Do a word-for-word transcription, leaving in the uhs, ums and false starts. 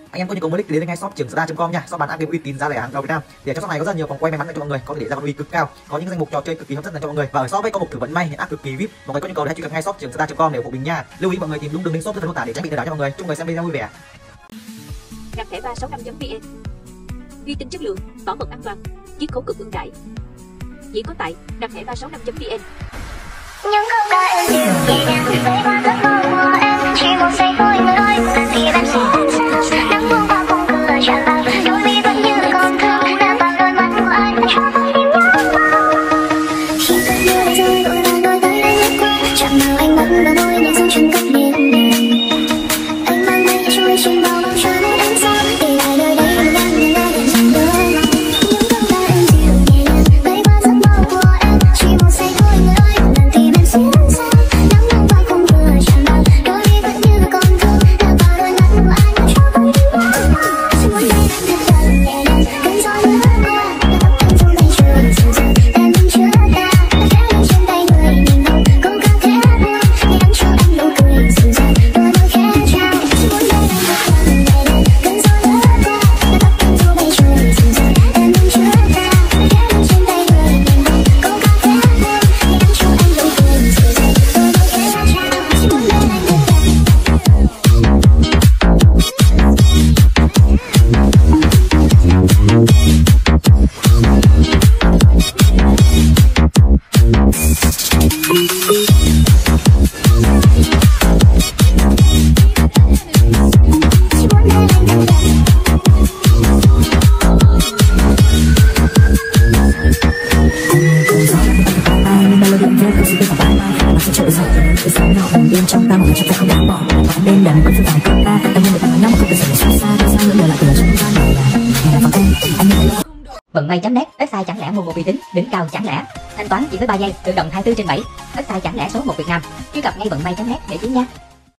Anh em có nhu cầu mới click đến ngay shop trường star chấm com nha. Shop bán ác game uy tín, giá rẻ, hàng đầu Việt Nam. Thì trong shop này có rất nhiều vòng quay may mắn dành cho mọi người, có thể để ra con uy cực cao, có những danh mục trò chơi cực kỳ hấp dẫn dành cho mọi người. Và ở shop ấy có một thử vận may hiện ác cực kỳ vip. Mọi người có nhu cầu hãy truy cập ngay shop trường star chấm com để ủng hộ mình nha. Lưu ý mọi người tìm đúng đường link shop trong phần mô tả để tránh bị lừa đảo cho mọi người. Chúc mọi người xem video vui vẻ. Đặt thẻ ba sáu năm chấm vn. Uy tín chất lượng, bảo mật an toàn, chiết khấu cực ưu đãi. Chỉ có tại đặt thẻ ba sáu năm chấm vn. Những câu ca em dịu nhẹ nhàng vây qua giấc mơ của em, chỉ một giây thôi người ơi, làm thì em sẽ làm sao? Nắng buông qua khung cửa tràn vào, đôi mi vẫn như còn thương, đã vào đôi mắt của anh cho tôi tìm nhớ vào. Khi cơn mưa đã rơi vội vàng đôi tay anh lướt qua, chạm vào anh bắt đôi môi nhẹ dâng chân cách miền này. Anh mang mây trôi trên bao bóng trời nơi ánh sáng, để lại nơi đây mình đang nhìn lại để dành đôi lòng. Những câu ca em dịu nhẹ nhàng vây qua giấc mơ của em, chỉ một giây thôi người ơi, làm thì em sẽ làm sao? Nắng buông qua khung cửa tràn vào, đôi mi vẫn như còn thương, đã vào đôi mắt của anh cho tôi tìm nhớ vào. Chỉ muốn đây thật thật nhẹ nhàng, cơn gió lướt qua, đã tóc anh trong mây trời dịu dàng, đàn mình chưa ta, đã khẽ lên trên tay người nhìn hồng, cố gắng khẽ buông, hãy đắm cho anh nụ cười dịu dàng, đôi môi khẽ trao. Chỉ muốn đây thật thật nhẹ nhàng, cơn gió lướt qua, đã tóc anh trong mây trời dịu dàng, đàn mình chưa ta, đã khẽ lên trên tay người nhìn hồng, cố gắng khẽ buông, hãy đắm cho anh nụ cười dịu dàng, đôi môi khẽ trao. Chỉ muốn đây thật thật. Trong tâm cho ta không đáng bỏ bên đàn cũng phải vài câu ca tâm nhân bạn năm không được xảy ra xa xa sao nữa là từ trong gian này là và em anh Vận may chấm net, website chẳng lẽ mua một uy tín, đỉnh cao chẳng lẽ. Thanh toán chỉ với ba giây, tự động hai mươi tư trên bảy. Website chẳng lẽ số một Việt Nam. Truy cập ngay vận may chấm net để chiến nha.